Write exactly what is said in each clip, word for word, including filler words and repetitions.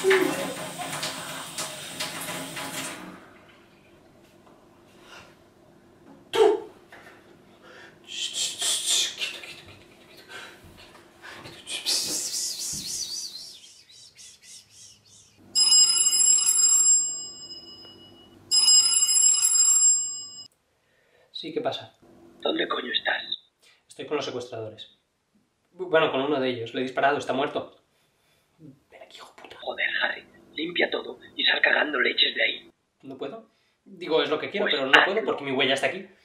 Sí, ¿qué pasa? ¿Dónde coño estás? Estoy con los secuestradores. Bueno, con uno de ellos. Le he disparado, está muerto. Ven aquí, hijo puta. Joder, Harry, limpia todo y sal cagando leches de ahí. ¿No puedo? Digo, es lo que quiero, Pues pero no hazlo. puedo porque mi huella está aquí.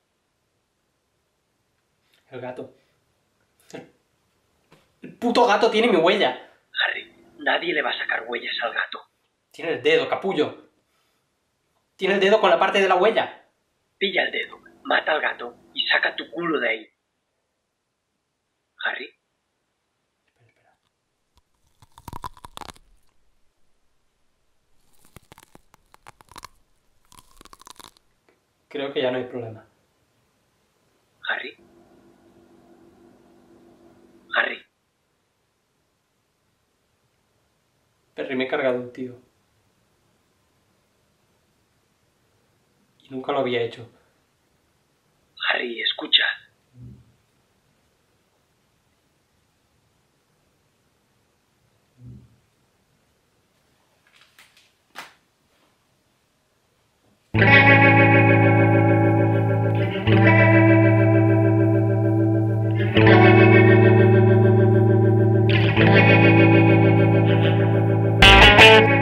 El gato. El puto gato tiene mi huella. Harry, nadie le va a sacar huellas al gato. Tiene el dedo, capullo. Tiene el dedo con la parte de la huella. Pilla el dedo, mata al gato y saca tu culo de ahí. Harry. Espera, espera. Creo que ya no hay problema. Harry. Harry. Perry, me he cargado un tío. Y nunca lo había hecho. Harry, escucha. Thank you.